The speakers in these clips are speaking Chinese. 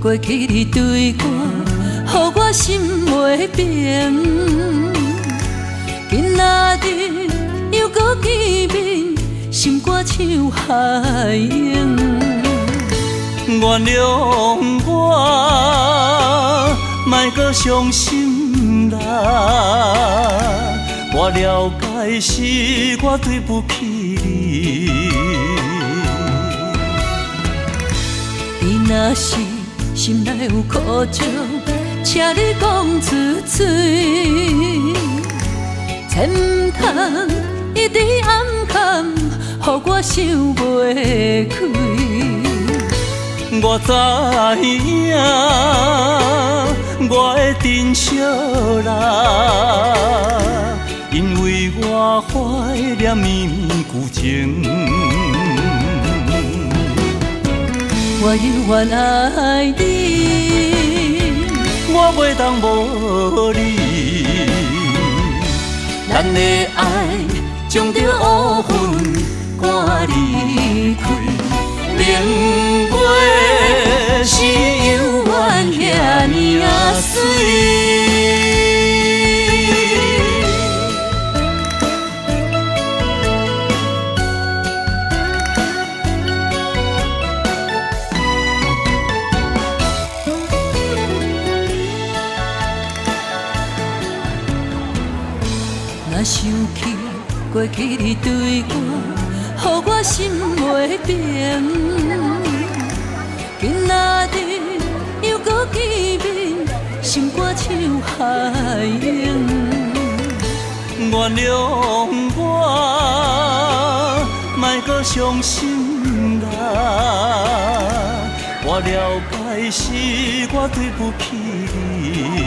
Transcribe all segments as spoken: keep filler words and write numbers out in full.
过去你对我，予我心袂平。今仔日又搁见面，心肝像海涌。 原谅我，莫搁伤心啦。我了解是我对不起你。 你若是心内有苦衷，请你讲出嘴，千唔通一直暗藏，予我想袂开。 我知影，我的珍惜啦，因为我怀念绵绵旧情。 我永远爱你， 我袂当无你。咱的爱将着乌云赶离开。明月是犹原遐尼啊水。若想起过去你对我，予我心袂平。今仔日又搁见面，心肝像海涌。原谅我，莫搁伤心啦。我了解是我对不起你。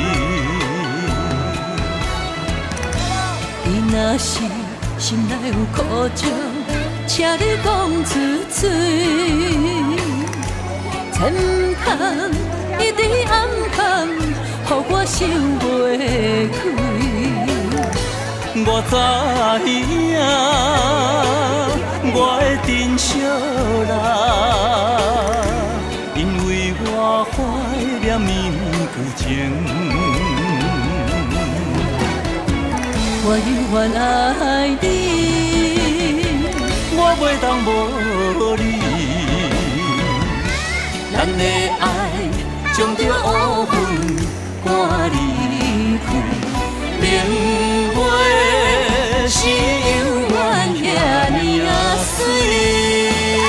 你若是心内有苦衷，请你讲出嘴。千唔通一直暗藏，予我想袂开。我知影，我的珍惜啦，因为我怀念绵绵旧情。我永远爱你，我袂当无你。咱的爱将着乌云赶离开，明月是犹原遐尼啊水。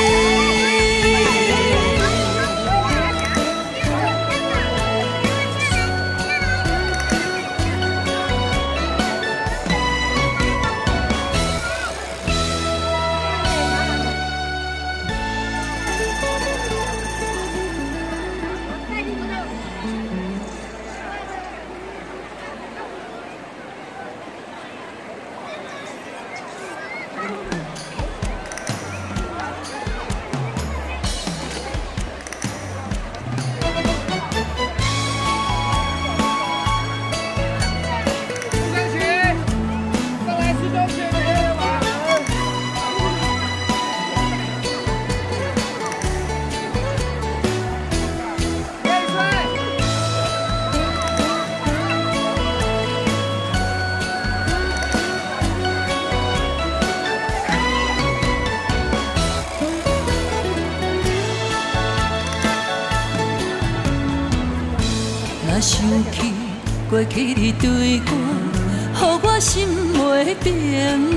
若想起过去你对我，予我心袂平。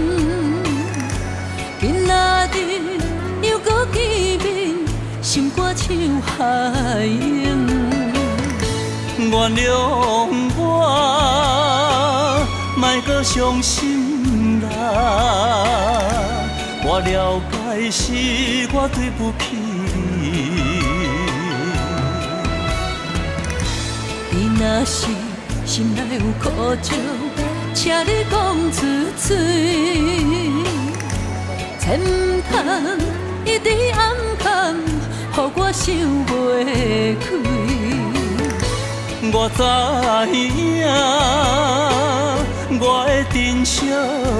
今仔日又搁见面，心肝像海涌。原谅我，莫搁伤心啦。我了解是我对不起你。你若是心内有苦衷，请你讲出嘴，千唔通一直暗藏，予我想袂开。我知影，我的珍惜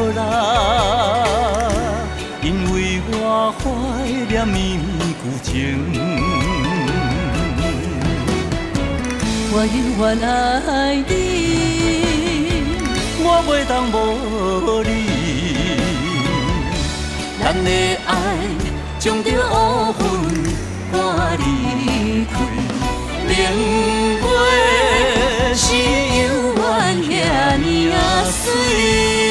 啦，因为我怀念绵绵旧情。 我永远爱你， 我袂当无你。咱的爱将着乌云赶离开，明月是永远遐尼啊水。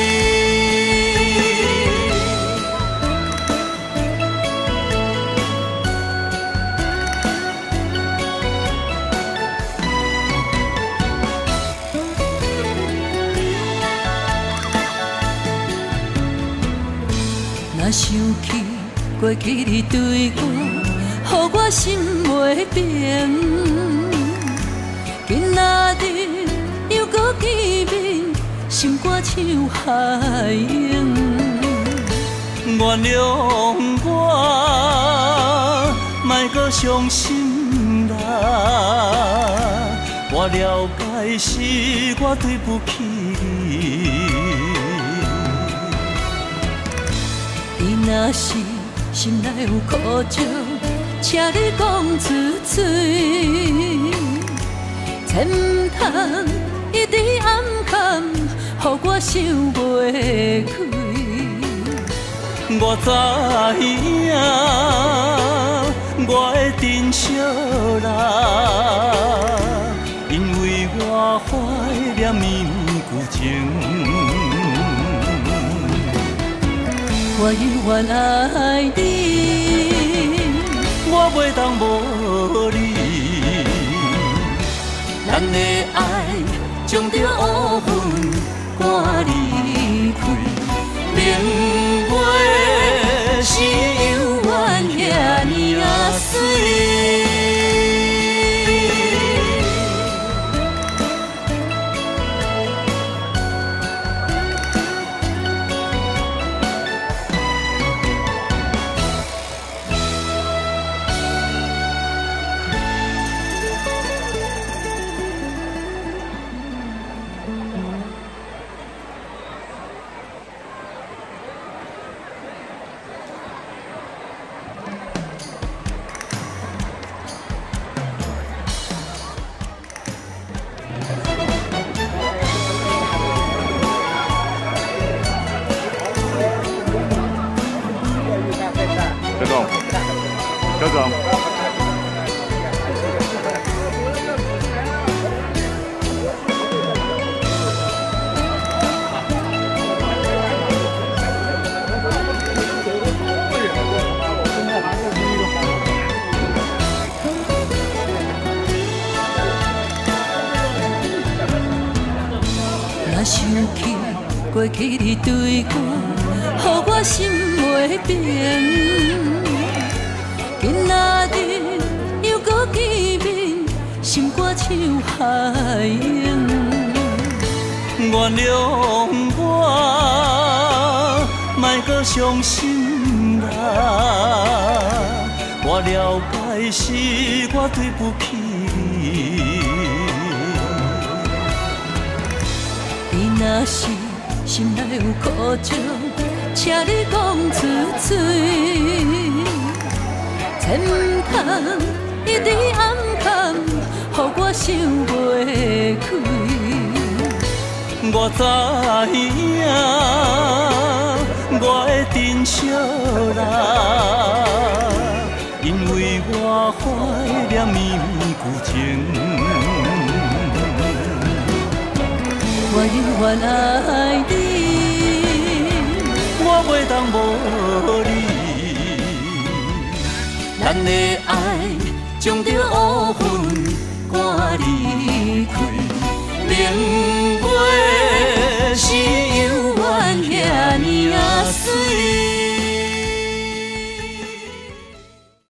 若想起过去你对我，予我心袂平。今仔日又搁见面，心肝像海涌。 原谅我，莫搁伤心啦。我了解是我对不起你。 你若是心内有苦衷，请你讲出嘴，千唔通一直暗藏，予我想袂开。 我知影，我的珍惜啦，因为我怀念你旧情。 我永远爱你， 我袂当无你。咱的爱将着乌云赶离开，明月是永远遐尼啊水。 邱总，邱总， 若想起过去你对我，予我心袂平。今仔日又搁见面，心肝像海涌。 原谅我，莫搁伤心啦。我了解是我对不起你。 你若是心内有苦衷，请你讲出嘴。千唔通一直暗藏，予我想袂开。 我知影，我的珍惜啦，因为我怀念你旧情。 我永远爱你， 我袂当无你。咱的爱将着乌云赶离开，明月是永远遐尼啊水。